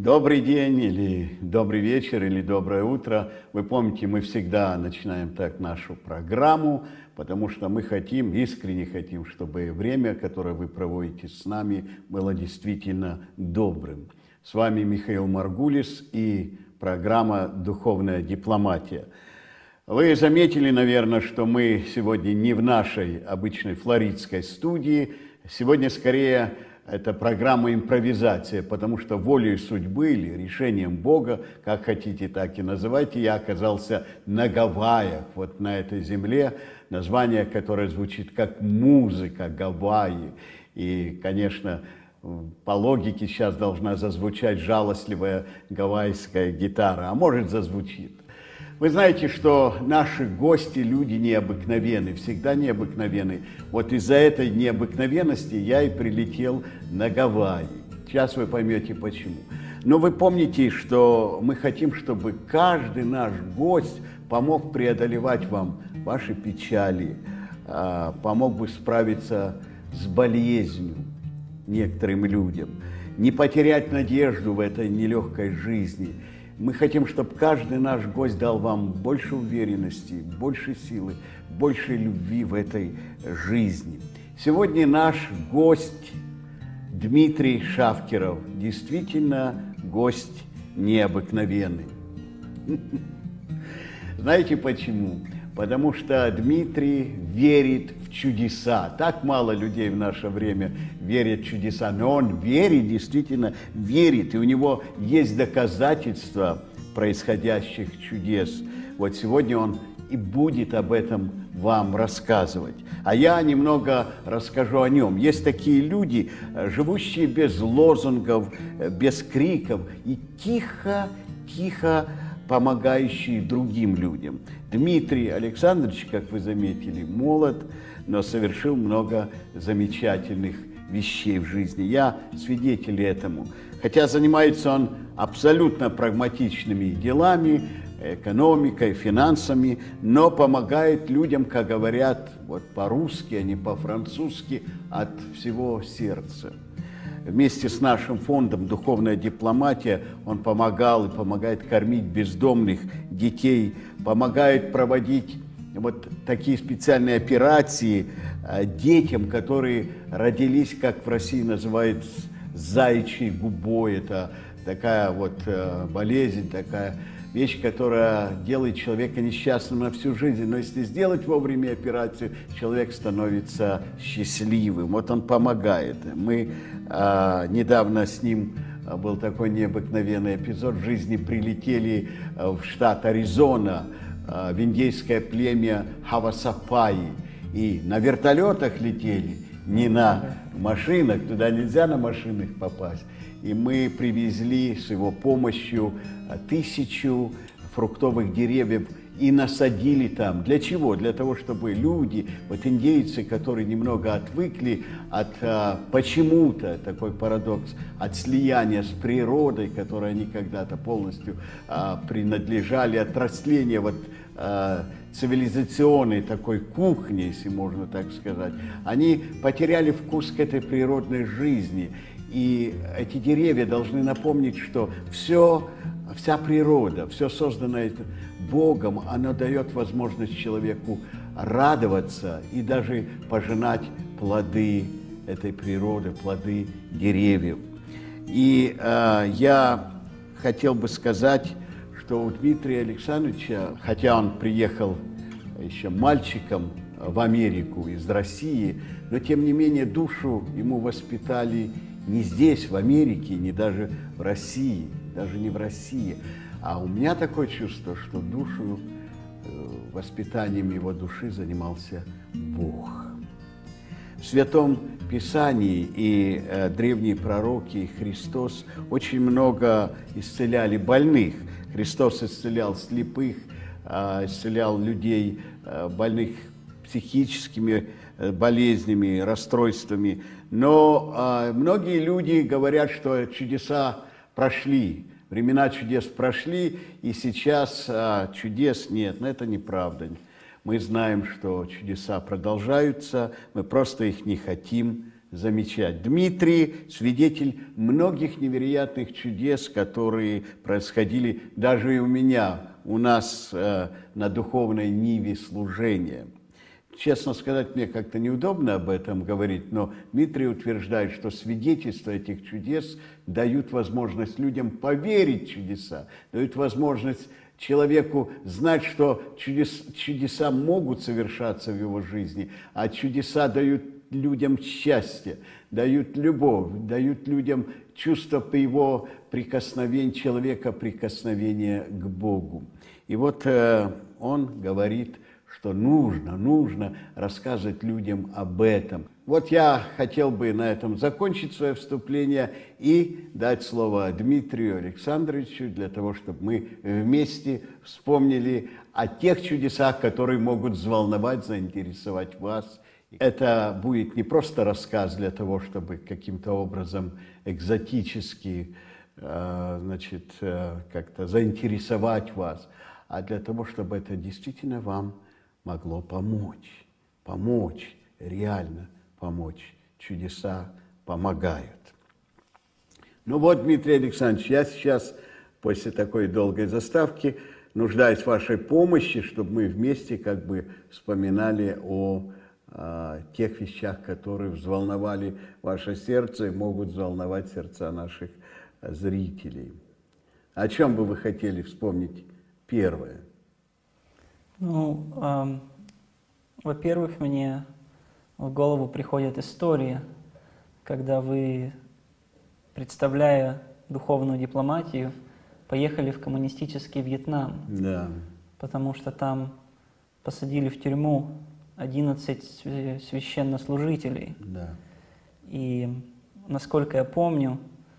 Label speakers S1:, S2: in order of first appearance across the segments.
S1: Добрый день, или добрый вечер, или доброе утро. Вы помните, мы всегда начинаем так нашу программу, потому что мы хотим, искренне хотим, чтобы время, которое вы проводите с нами, было действительно добрым. С вами Михаил Маргулис и программа «Духовная дипломатия». Вы заметили, наверное, что мы сегодня не в нашей обычной флоридской студии. Сегодня скорее это программа импровизация, потому что волей судьбы или решением Бога, как хотите, так и называйте, я оказался на Гавайях, вот на этой земле, название которое звучит как музыка Гавайи. И, конечно, по логике сейчас должна зазвучать жалостливая гавайская гитара, а может зазвучит. Вы знаете, что наши гости, люди необыкновенны, всегда необыкновенны. Вот из-за этой необыкновенности я и прилетел на Гавайи. Сейчас вы поймете почему. Но вы помните, что мы хотим, чтобы каждый наш гость помог преодолевать вам ваши печали, помог бы справиться с болезнью некоторым людям, не потерять надежду в этой нелегкой жизни. Мы хотим, чтобы каждый наш гость дал вам больше уверенности, больше силы, больше любви в этой жизни. Сегодня наш гость Дмитрий Шавкеров, действительно гость необыкновенный. Знаете почему? Потому что Дмитрий верит в чудеса. Так мало людей в наше время верят в чудеса, но он верит, действительно верит, и у него есть доказательства происходящих чудес. Вот сегодня он и будет об этом вам рассказывать. А я немного расскажу о нем. Есть такие люди, живущие без лозунгов, без криков и тихо помогающие другим людям. Дмитрий Александрович, как вы заметили, молод, но совершил много замечательных вещей в жизни. Я свидетель этому. Хотя занимается он абсолютно прагматичными делами, экономикой, финансами, но помогает людям, как говорят вот по-русски, а не по-французски, от всего сердца. Вместе с нашим фондом «Духовная дипломатия» он помогал и помогает кормить бездомных детей, помогает проводить вот такие специальные операции детям, которые родились, как в России называют, с заячьей губой. Это такая вот болезнь, такая вещь, которая делает человека несчастным на всю жизнь. Но если сделать вовремя операцию, человек становится счастливым. Вот он помогает. Мы недавно с ним был такой необыкновенный эпизод. В жизни прилетели в штат Аризона, в индейское племя Хавасапаи. И на вертолетах летели, не на машинах, туда нельзя на машинах попасть. И мы привезли с его помощью 1000 фруктовых деревьев и насадили там. Для чего? Для того, чтобы люди, вот индейцы, которые немного отвыкли от почему-то, такой парадокс, от слияния с природой, которой они когда-то полностью принадлежали, от растления вот цивилизационной такой кухни, если можно так сказать, они потеряли вкус к этой природной жизни. И эти деревья должны напомнить, что вся природа, все созданное Богом, оно дает возможность человеку радоваться и даже пожинать плоды этой природы, плоды деревьев. И я хотел бы сказать, что у Дмитрия Александровича, хотя он приехал еще мальчиком в Америку из России, но тем не менее душу ему воспитали не здесь, в Америке, не даже в России, даже не в России. А у меня такое чувство, что душу, воспитанием его души занимался Бог. В Святом Писании и древние пророки, и Христос очень много исцеляли больных. Христос исцелял слепых, исцелял людей, больных психическими болезнями, расстройствами. Но многие люди говорят, что чудеса прошли, времена чудес прошли, и сейчас чудес нет. Но это неправда. Мы знаем, что чудеса продолжаются, мы просто их не хотим замечать. Дмитрий – свидетель многих невероятных чудес, которые происходили даже и у нас на духовной ниве служения. Честно сказать, мне как-то неудобно об этом говорить, но Дмитрий утверждает, что свидетельства этих чудес дают возможность людям поверить в чудеса, дают возможность человеку знать, что чудеса могут совершаться в его жизни, а чудеса дают людям счастье, дают любовь, дают людям чувство его прикосновения, человека прикосновения к Богу. И вот он говорит, что нужно рассказывать людям об этом. Вот я хотел бы на этом закончить свое вступление и дать слово Дмитрию Александровичу для того, чтобы мы вместе вспомнили о тех чудесах, которые могут взволновать, заинтересовать вас. Это будет не просто рассказ для того, чтобы каким-то образом экзотически, как-то заинтересовать вас, а для того, чтобы это действительно вам могло помочь, реально помочь. Чудеса помогают. Ну вот, Дмитрий Александрович, я сейчас, после такой долгой заставки, нуждаюсь в вашей помощи, чтобы мы вместе как бы вспоминали о тех вещах, которые взволновали ваше сердце и могут взволновать сердца наших зрителей. О чем бы вы хотели вспомнить первое?
S2: Ну, во-первых, мне в голову приходит история, когда вы, представляя духовную дипломатию, поехали в коммунистический Вьетнам,
S1: да.
S2: Потому что там посадили в тюрьму 11 священнослужителей.
S1: Да.
S2: И, насколько я помню,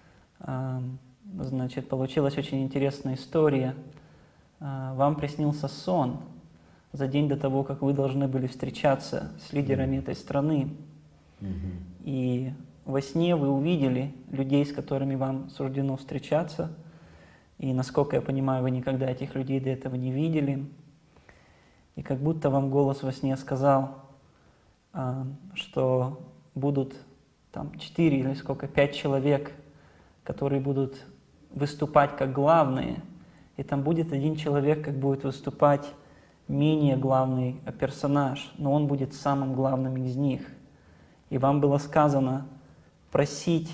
S2: получилась очень интересная история. Вам приснился сон за день до того, как вы должны были встречаться с лидерами этой страны. И во сне вы увидели людей, с которыми вам суждено встречаться. И, насколько я понимаю, вы никогда этих людей до этого не видели. И как будто вам голос во сне сказал, что будут там 4 или 5 человек, которые будут выступать как главные, и там будет один человек, как будет выступать менее главный персонаж, но он будет самым главным из них. И вам было сказано просить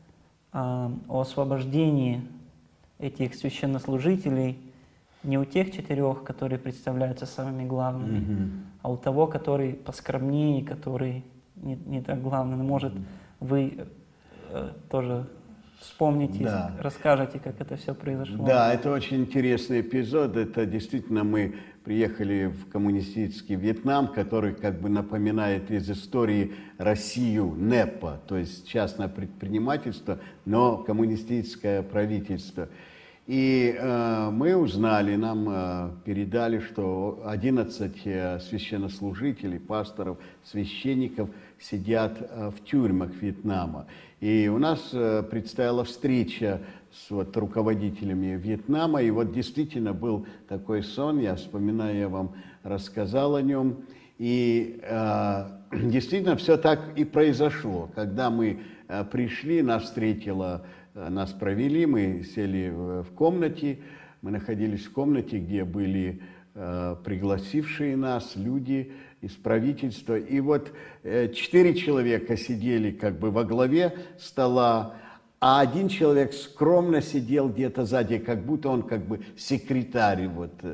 S2: о освобождении этих священнослужителей не у тех 4, которые представляются самыми главными, а у того, который поскромнее, который не так главный. Может, вы тоже вспомните,
S1: да.
S2: Расскажете, как это все произошло.
S1: Да, это очень интересный эпизод. Это действительно мы приехали в коммунистический Вьетнам, который как бы напоминает из истории Россию НЭПа, то есть частное предпринимательство, но коммунистическое правительство. И мы узнали, нам передали, что 11 священнослужителей, пасторов, священников сидят в тюрьмах Вьетнама. И у нас предстояла встреча с руководителями Вьетнама. И вот действительно был такой сон, я вспоминаю, я вам рассказал о нем. И действительно все так и произошло. Когда мы пришли, нас провели, мы сели в комнате, мы находились в комнате, где были пригласившие нас люди из правительства. И вот 4 человека сидели как бы во главе стола, а один человек скромно сидел где-то сзади, как будто он как бы секретарь,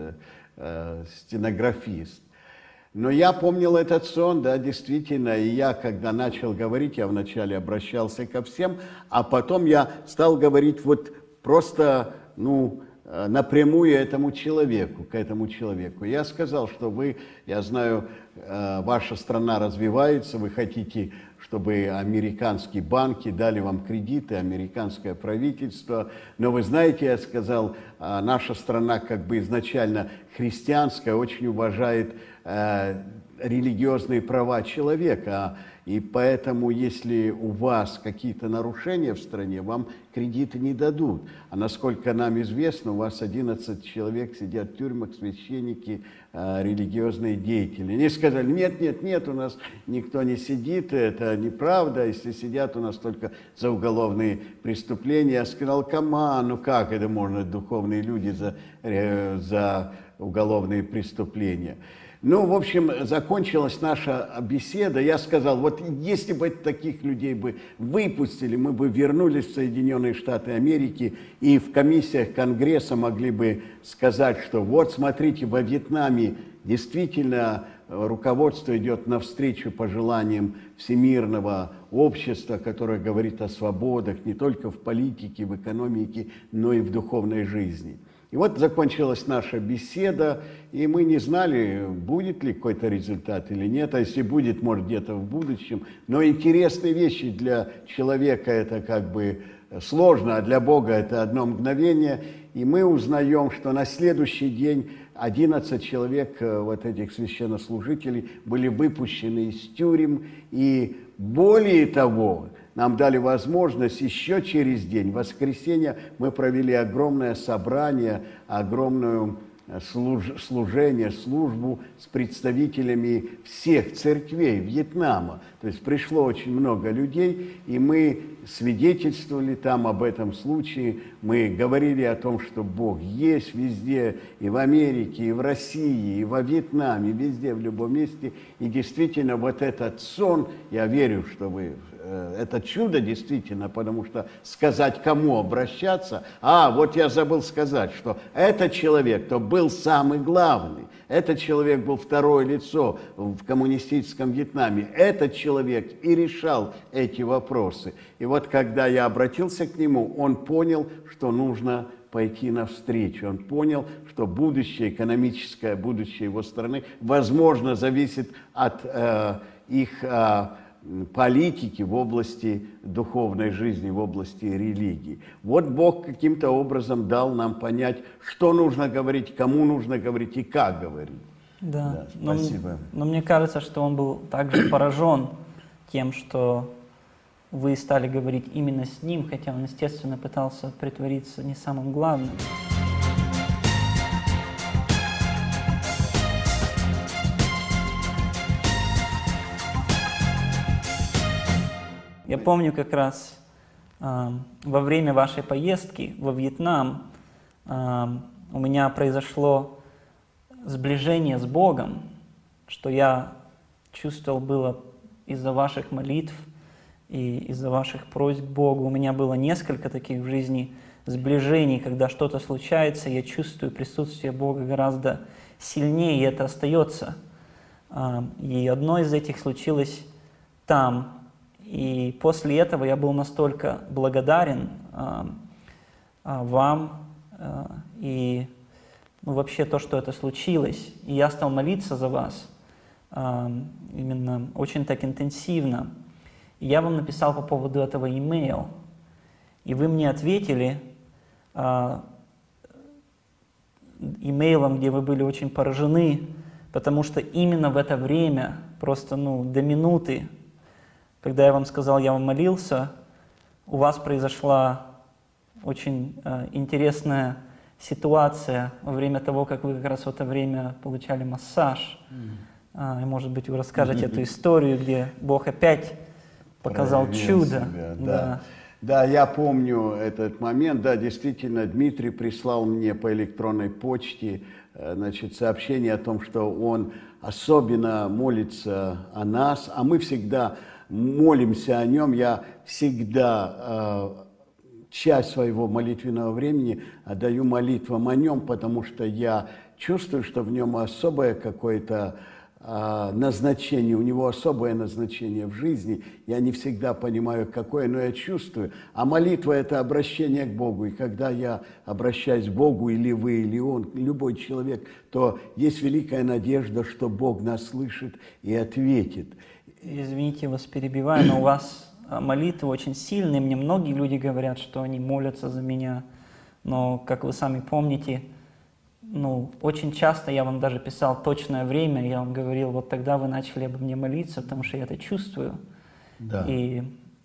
S1: стенографист. Но я помнил этот сон, да, действительно, и я, когда начал говорить, я вначале обращался ко всем, а потом я стал говорить просто, напрямую к этому человеку. Я сказал, что я знаю, ваша страна развивается, вы хотите, чтобы американские банки дали вам кредиты, американское правительство, но вы знаете, я сказал, наша страна как бы изначально христианская, очень уважает религиозные права человека. И поэтому, если у вас какие-то нарушения в стране, вам кредиты не дадут. А насколько нам известно, у вас 11 человек сидят в тюрьмах, священники, религиозные деятели. Они сказали, нет, у нас никто не сидит, это неправда, если сидят у нас только за уголовные преступления. Я сказал, ну как это можно, духовные люди за уголовные преступления? Ну, в общем, закончилась наша беседа. Я сказал, вот если бы таких людей бы выпустили, мы бы вернулись в Соединенные Штаты Америки и в комиссиях Конгресса могли бы сказать, что вот, смотрите, во Вьетнаме действительно руководство идет навстречу пожеланиям всемирного общества, которое говорит о свободах не только в политике, в экономике, но и в духовной жизни. И вот закончилась наша беседа, и мы не знали, будет ли какой-то результат или нет, а если будет, может, где-то в будущем. Но интересные вещи для человека это как бы сложно, а для Бога это одно мгновение. И мы узнаем, что на следующий день 11 человек, вот этих священнослужителей, были выпущены из тюрем, и более того, нам дали возможность еще через день, в воскресенье, мы провели огромное собрание, огромное служение, службу с представителями всех церквей Вьетнама. То есть пришло очень много людей, и мы свидетельствовали там об этом случае. Мы говорили о том, что Бог есть везде, и в Америке, и в России, и во Вьетнаме, везде, в любом месте. И действительно, вот этот сон, я верю, что это чудо действительно, потому что сказать, кому обращаться, вот я забыл сказать, что этот человек, кто был самый главный, этот человек был второе лицо в коммунистическом Вьетнаме, этот человек и решал эти вопросы. И вот когда я обратился к нему, он понял, что нужно пойти навстречу. Он понял, что будущее, экономическое будущее его страны, возможно, зависит от их политики в области духовной жизни, в области религии. Вот Бог каким-то образом дал нам понять, что нужно говорить, кому нужно говорить и как говорить.
S2: Да,
S1: спасибо.
S2: Но мне кажется, что он был также поражен тем, что вы стали говорить именно с ним, хотя он, естественно, пытался притвориться не самым главным. Я помню как раз во время вашей поездки во Вьетнам у меня произошло сближение с Богом, что я чувствовал было из-за ваших молитв и из-за ваших просьб к Богу. У меня было несколько таких в жизни сближений, когда что-то случается, я чувствую присутствие Бога гораздо сильнее, и это остается. И одно из этих случилось там. И после этого я был настолько благодарен вам и вообще то, что это случилось. И я стал молиться за вас именно очень так интенсивно. И я вам написал по поводу этого имейл. И вы мне ответили имейлом, где вы были очень поражены, потому что именно в это время, просто до минуты, когда я вам сказал, я вам молился, у вас произошла очень интересная ситуация во время того, как вы как раз в это время получали массаж. И, может быть, вы расскажете эту историю, где Бог опять показал чудо.
S1: Да, я помню этот момент. Да, действительно, Дмитрий прислал мне по электронной почте сообщение о том, что он особенно молится о нас, а мы всегда молимся о нем. Я всегда часть своего молитвенного времени отдаю молитвам о нем, потому что я чувствую, что в нем особое какое-то назначение, у него особое назначение в жизни. Я не всегда понимаю, какое, но я чувствую. А молитва – это обращение к Богу. И когда я обращаюсь к Богу, или вы, или он, любой человек, то есть великая надежда, что Бог нас слышит и ответит.
S2: Извините, вас перебиваю, но у вас молитвы очень сильные. Мне многие люди говорят, что они молятся за меня. Но, как вы сами помните, очень часто я вам даже писал точное время, я вам говорил, вот тогда вы начали обо мне молиться, потому что я это чувствую.
S1: Да.
S2: И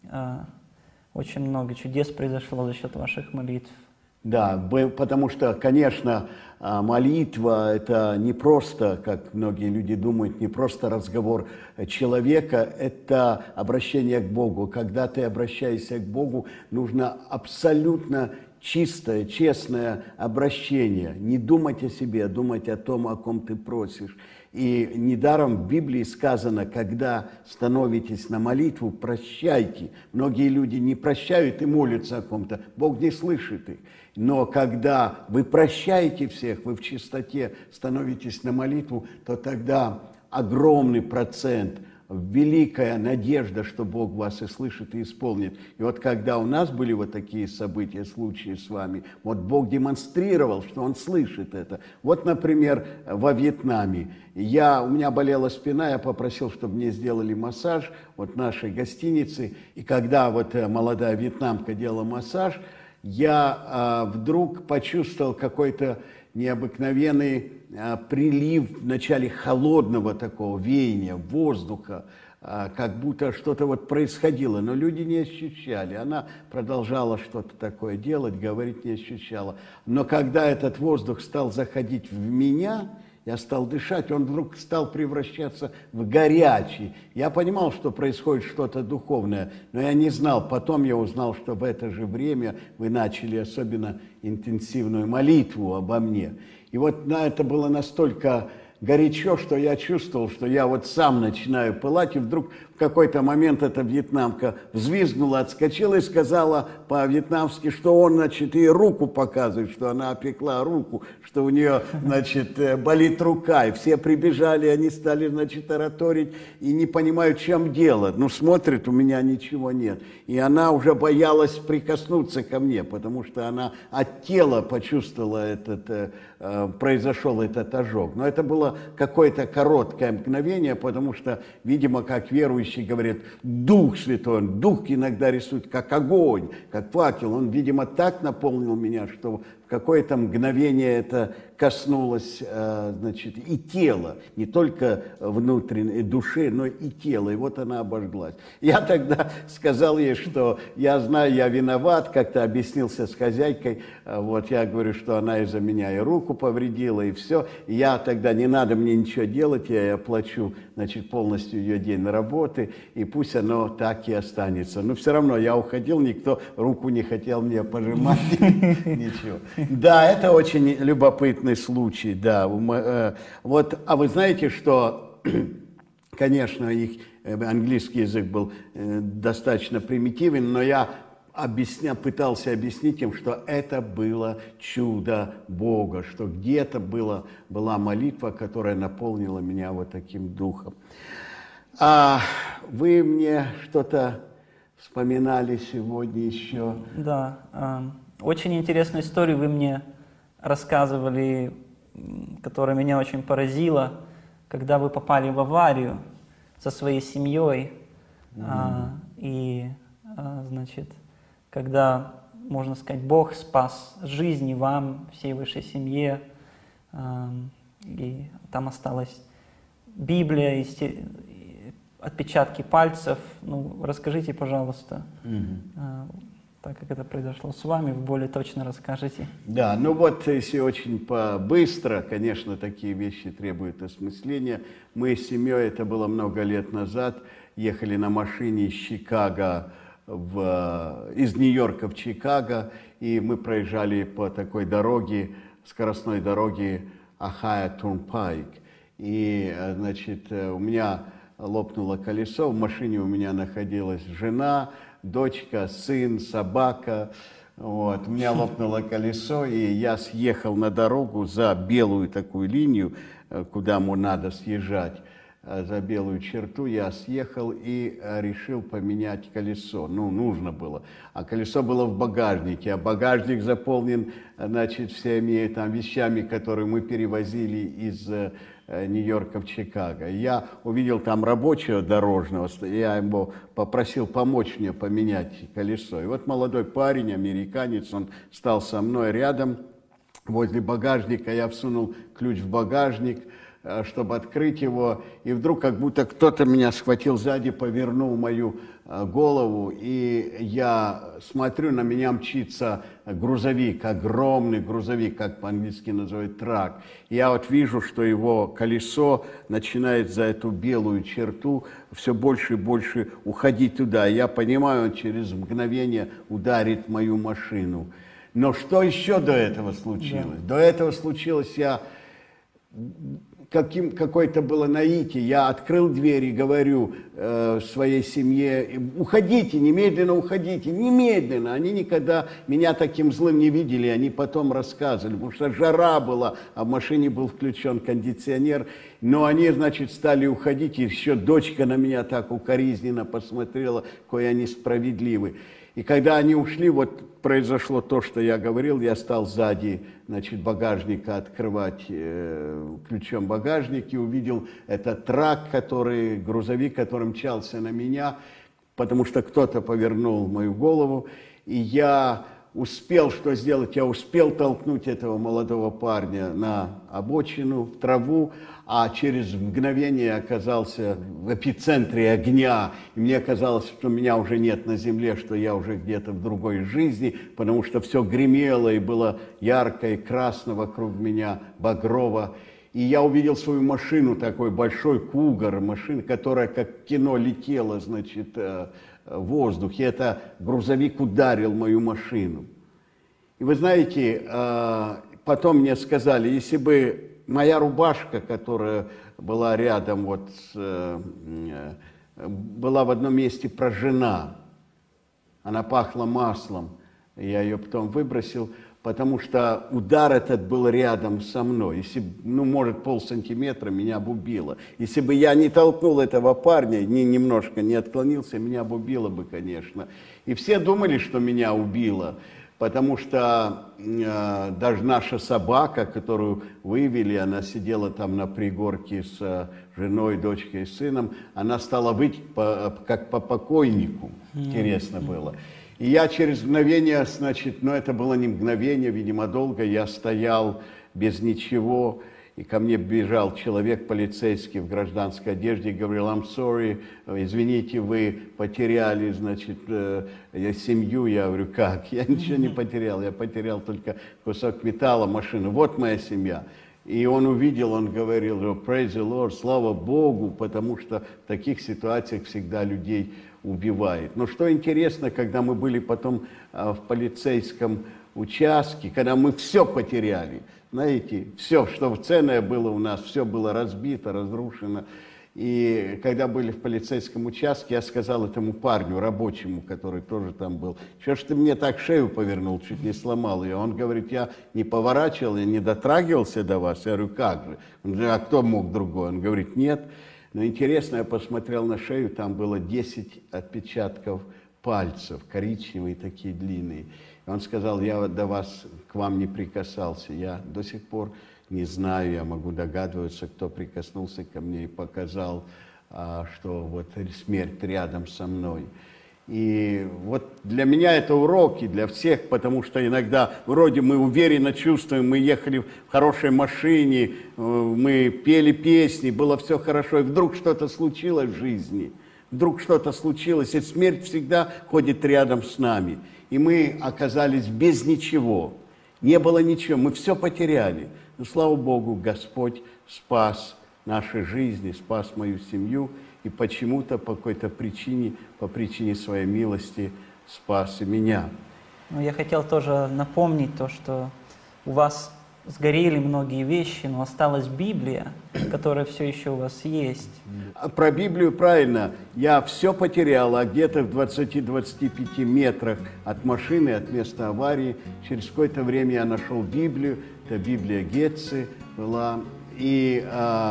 S2: очень много чудес произошло за счет ваших молитв.
S1: Да, потому что, конечно, молитва – это не просто, как многие люди думают, не просто разговор человека, это обращение к Богу. Когда ты обращаешься к Богу, нужно абсолютно чистое, честное обращение. Не думать о себе, а думать о том, о ком ты просишь. И недаром в Библии сказано, когда становитесь на молитву, прощайте. Многие люди не прощают и молятся о ком-то, Бог не слышит их. Но когда вы прощаете всех, вы в чистоте становитесь на молитву, то тогда огромный процент, великая надежда, что Бог вас и слышит, и исполнит. И вот когда у нас были вот такие события, случаи с вами, вот Бог демонстрировал, что Он слышит это. Вот, например, во Вьетнаме. У меня болела спина, я попросил, чтобы мне сделали массаж вот в нашей гостинице. И когда вот молодая вьетнамка делала массаж, я вдруг почувствовал какой-то необыкновенный прилив в начале холодного такого веяния, воздуха, как будто что-то вот происходило, но люди не ощущали. Она продолжала что-то такое делать, говорить не ощущала. Но когда этот воздух стал заходить в меня, я стал дышать, он вдруг стал превращаться в горячий. Я понимал, что происходит что-то духовное, но я не знал. Потом я узнал, что в это же время вы начали особенно интенсивную молитву обо мне. И вот это было настолько горячо, что я чувствовал, что я вот сам начинаю пылать, и вдруг в какой-то момент эта вьетнамка взвизгнула, отскочила и сказала по-вьетнамски, что он, значит, ей руку показывает, что она опекла руку, что у нее, значит, болит рука. И все прибежали, они стали, значит, тараторить и не понимают, в чем дело. Ну, смотрит, у меня ничего нет. И она уже боялась прикоснуться ко мне, потому что она от тела почувствовала произошел этот ожог. Но это было какое-то короткое мгновение, потому что, видимо, как верующий говорит, Дух Святой, он Дух иногда рисует как огонь, как факел. Он, видимо, так наполнил меня, что в какое-то мгновение это коснулось, значит, и тела, не только внутренней души, но и тела. И вот она обожглась. Я тогда сказал ей, что я знаю, я виноват, как-то объяснился с хозяйкой. Вот я говорю, что она из-за меня и руку повредила, и все. И я тогда, не надо мне ничего делать, я оплачу, значит, полностью ее день работы, и пусть оно так и останется. Но все равно я уходил, никто руку не хотел мне пожимать, ничего. Да, это очень любопытный случай, да. Вот, а вы знаете, что, конечно, их английский язык был достаточно примитивен, но я пытался объяснить им, что это было чудо Бога, что где-то была молитва, которая наполнила меня вот таким духом. А вы мне что-то вспоминали сегодня еще?
S2: Да, очень интересную историю вы мне рассказывали, которая меня очень поразила, когда вы попали в аварию со своей семьей, значит, когда, можно сказать, Бог спас жизни вам, всей вашей семье, и там осталась Библия, отпечатки пальцев. Ну, расскажите, пожалуйста, так как это произошло с вами, вы более точно расскажете.
S1: Да, ну вот, если очень быстро, конечно, такие вещи требуют осмысления. Мы с семьей, это было много лет назад, ехали на машине из Чикаго, из Нью-Йорка в Чикаго, и мы проезжали по такой дороге, скоростной дороге Ohio Turnpike. И, значит, у меня лопнуло колесо, в машине у меня находилась жена, дочка, сын, собака. Вот. У меня лопнуло колесо, и я съехал на дорогу за белую такую линию, куда ему надо съезжать, за белую черту. Я съехал и решил поменять колесо. Ну, нужно было. А колесо было в багажнике, а багажник заполнен, значит, всеми там вещами, которые мы перевозили из Нью-Йорка в Чикаго. Я увидел там рабочего дорожного, я его попросил помочь мне поменять колесо. И вот молодой парень, американец, он стал со мной рядом, возле багажника, я всунул ключ в багажник, чтобы открыть его, и вдруг как будто кто-то меня схватил сзади, повернул мою голову, и я смотрю, на меня мчится грузовик, огромный грузовик, как по-английски называют трак. И я вот вижу, что его колесо начинает за эту белую черту все больше и больше уходить туда. И я понимаю, он через мгновение ударит мою машину. Но что еще до этого случилось? Да. До этого случилось, какое-то было наитие. Я открыл дверь и говорю своей семье: уходите, немедленно уходите, немедленно. Они никогда меня таким злым не видели, они потом рассказывали, потому что жара была, а в машине был включен кондиционер. Но они, значит, стали уходить, и еще дочка на меня так укоризненно посмотрела, какой они справедливы. И когда они ушли, вот произошло то, что я говорил, я стал сзади, значит, багажника открывать ключом багажник и увидел этот трак, грузовик, который мчался на меня, потому что кто-то повернул мою голову, и я успел что сделать? Я успел толкнуть этого молодого парня на обочину, в траву, а через мгновение я оказался в эпицентре огня. И мне казалось, что меня уже нет на земле, что я уже где-то в другой жизни, потому что все гремело и было ярко и красно вокруг меня, багрово. И я увидел свою машину, такой большой кугар, машина, которая как кино летела, значит, в воздухе. Это грузовик ударил мою машину. И вы знаете, потом мне сказали, если бы моя рубашка, которая была рядом, была в одном месте прожжена, она пахла маслом, я ее потом выбросил, потому что удар этот был рядом со мной. Если, может, полсантиметра меня бы убило. Если бы я не толкнул этого парня, немножко не отклонился, меня бы убило бы, конечно. И все думали, что меня убило, потому что даже наша собака, которую вывели, она сидела там на пригорке с женой, дочкой и сыном, она стала выть как по покойнику. Интересно было. И я через мгновение, значит, это было не мгновение, видимо, долго, я стоял без ничего, и ко мне бежал человек полицейский в гражданской одежде и говорил: I'm sorry, извините, вы потеряли, значит, семью. Я говорю: как? Я ничего не потерял, я потерял только кусок металла, машину. Вот моя семья. И он увидел, он говорил: praise the Lord, слава Богу, потому что в таких ситуациях всегда людей убивает. Но что интересно, когда мы были потом в полицейском участке, когда мы все потеряли, знаете, все, что ценное было у нас, все было разбито, разрушено. И когда были в полицейском участке, я сказал этому парню, рабочему, который тоже там был: что ж ты мне так шею повернул, чуть не сломал ее. Он говорит: я не поворачивал, я не дотрагивался до вас. Я говорю: как же? Он говорит: а кто мог другой? Он говорит: нет. Но интересно, я посмотрел на шею, там было 10 отпечатков пальцев, коричневые такие длинные. И он сказал: я к вам не прикасался, я до сих пор не знаю, я могу догадываться, кто прикоснулся ко мне и показал, что вот смерть рядом со мной. И вот для меня это уроки, для всех, потому что иногда вроде мы уверенно чувствуем, мы ехали в хорошей машине, мы пели песни, было все хорошо, и вдруг что-то случилось в жизни, вдруг что-то случилось, и смерть всегда ходит рядом с нами. И мы оказались без ничего, не было ничего, мы все потеряли. Но, слава Богу, Господь спас наши жизни, спас мою семью, и почему-то, по какой-то причине, по причине своей милости, спас и меня.
S2: Я хотел тоже напомнить то, что у вас сгорели многие вещи, но осталась Библия, которая все еще у вас есть.
S1: Про Библию правильно. Я все потерял, а где-то в 20-25 метрах от машины, от места аварии, через какое-то время я нашел Библию. Это Библия Гетцы была. И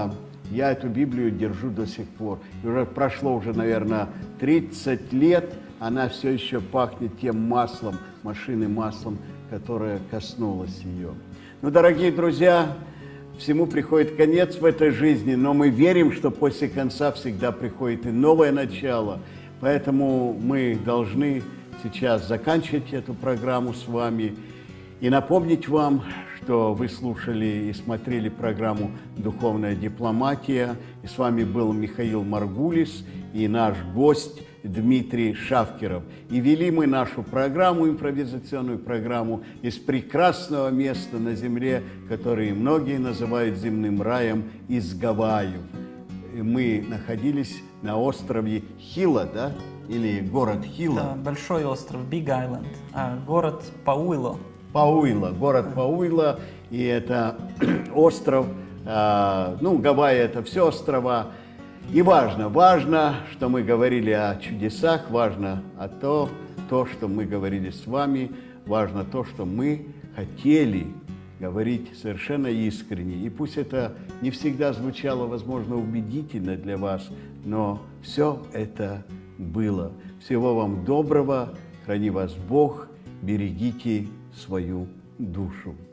S1: я эту Библию держу до сих пор. И уже прошло, наверное, 30 лет, она все еще пахнет тем маслом, машинным маслом, которое коснулось ее. Дорогие друзья, всему приходит конец в этой жизни, но мы верим, что после конца всегда приходит и новое начало. Поэтому мы должны сейчас заканчивать эту программу с вами. И напомнить вам, что вы слушали и смотрели программу «Духовная дипломатия». И с вами был Михаил Маргулис и наш гость Дмитрий Шавкеров. И вели мы нашу программу, импровизационную программу, из прекрасного места на земле, которое многие называют земным раем, из Гавайев. И мы находились на острове Хила, да? Или город Хила.
S2: Да, большой остров, Big Island, а город Пауило.
S1: Пауило, город Пауило, и это остров, Гавайи это все острова. И важно, что мы говорили о чудесах, важно то, что мы говорили с вами, важно то, что мы хотели говорить совершенно искренне. И пусть это не всегда звучало, возможно, убедительно для вас, но все это было. Всего вам доброго, храни вас Бог, берегите свою душу.